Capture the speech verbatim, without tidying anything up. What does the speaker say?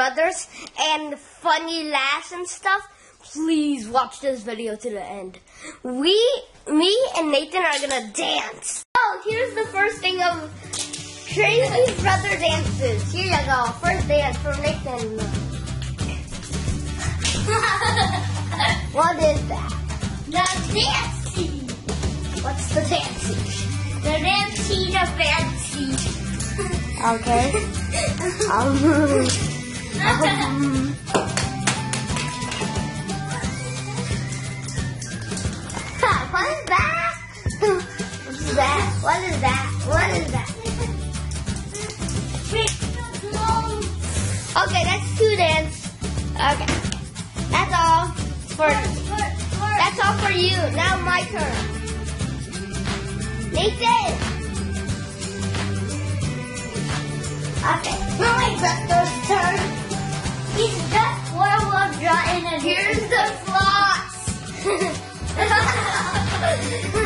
brothers and funny laughs and stuff, please watch this video to the end. We, me and Nathan are gonna dance. Oh, here's the first thing of crazy brother dances. Here you go. First dance from Nathan. What is that? The dancing. What's the dancing? The dancing of fancy. Okay. um, um. What is that? What is that? What is that? What is that? Okay, that's two dance. Okay. That's all for that's all for you. Now my turn. Nathan. Okay. Now my brother's turn. He's just one more draw in and here's the floss.